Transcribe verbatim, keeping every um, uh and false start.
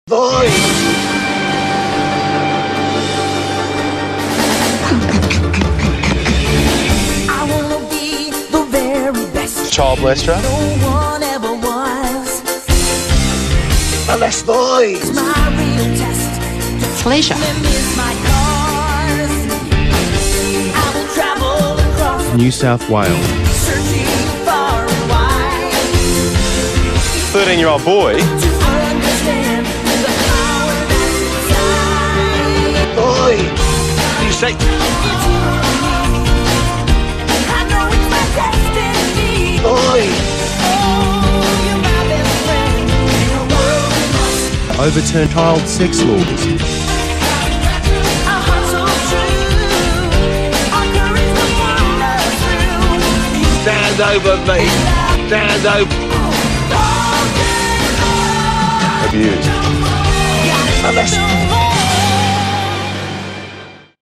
Boy! I wanna be the very best. Child molester. No one ever was. Molest boys! My real test. Felicia. Miss my cars. I will travel across New South Wales. searching far and wide thirteen-year-old boy. to understand the power that's inside. Boy! You say... I know it's my destiny. Boy! Oh, you're my best friend. The world must. Overturn child sex laws. Our hearts so true. Our courage will find us through. Stand over me! Stand over... Abused. Molest...